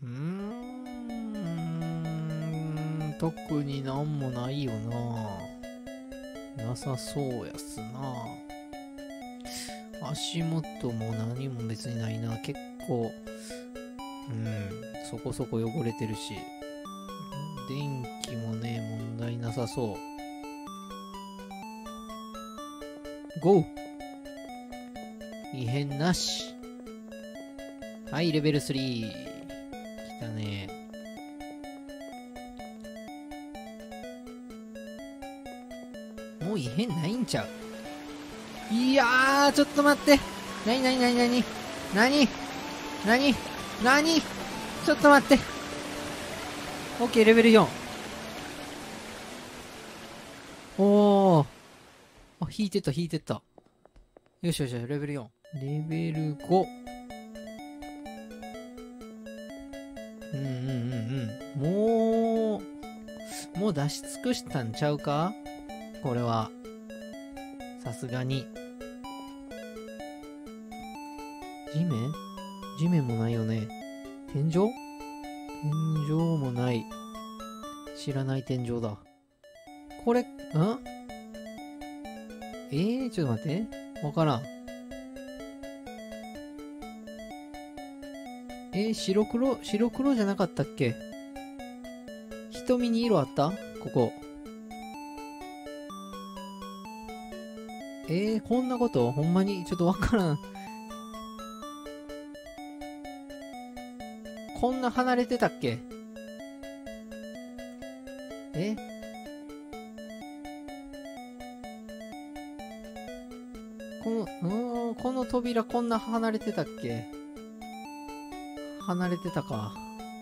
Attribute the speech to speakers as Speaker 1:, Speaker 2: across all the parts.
Speaker 1: 特になんもないよな。なさそうやすな。足元も何も別にないな。結構、そこそこ汚れてるし。電気もね、問題なさそう。ゴー！異変なし。はい、レベル3。来たね。もう異変ないんちゃう？いやー、ちょっと待って。なにちょっと待って。オッケー、レベル4。おー。あ、引いてった。よし、レベル4。レベル5。もう出し尽くしたんちゃうか？これは。さすがに。地面もないよね。天井もない。知らない天井だ。これ、ちょっと待って。わからん。白黒じゃなかったっけ？瞳に色あった？ここ。こんなことほんまにちょっとわからん。こんな離れてたっけ？この扉こんな離れてたっけ？離れてたか。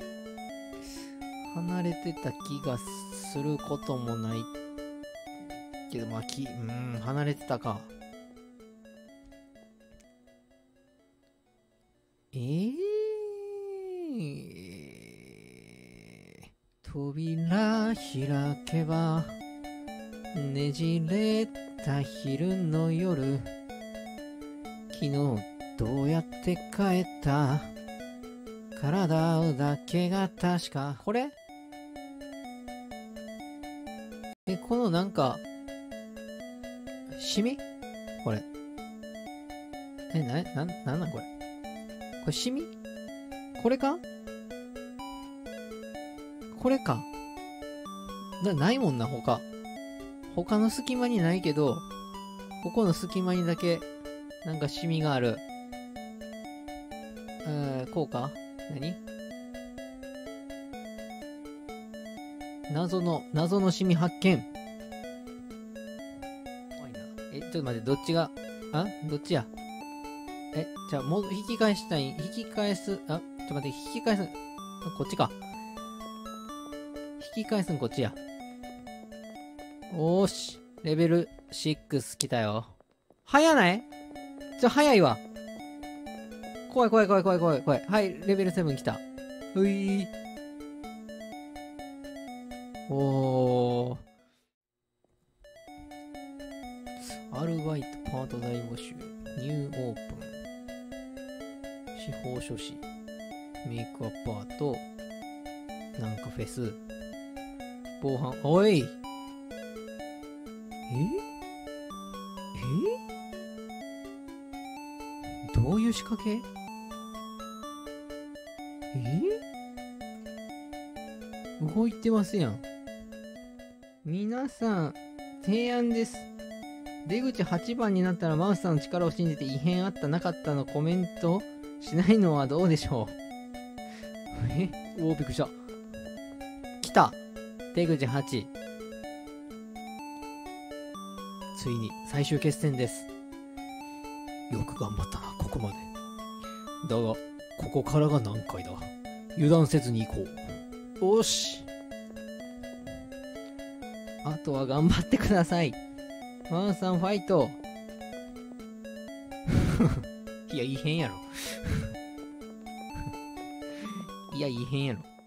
Speaker 1: 離れてた気がすることもないけど、まあ、離れてたか。扉開けばねじれた昼の夜、昨日どうやって帰った？体だけが確か。これ？このなんかシミ？これなんこれ？これシミ？これか？これか。ないもんな、他の隙間にないけど、ここの隙間にだけ、なんかシミがある。こうか？何？謎のシミ発見。怖いな。ちょっと待って、どっちが、どっちや？じゃあ、もう、引き返す、ちょっと待って、引き返す、こっちか。引き返すんこっちや。おーし。レベル6来たよ。早ない？早いわ。怖い。はい、レベル7来た。おー。アルバイトパート代募集。ニューオープン。司法書士。メイクアップアート。なんかフェス。防犯。おい！どういう仕掛け？動いてますやん。皆さん、提案です。出口8番になったらマウスさんの力を信じて異変あったなかったのコメントしないのはどうでしょう？びっくりした。来た！出口8。ついに最終決戦です。よく頑張ったな、ここまで。だが、ここからが難解だ。油断せずに行こう。おし。あとは頑張ってください。マウスさんファイト。いや、異変やろ。いや、異変やろ。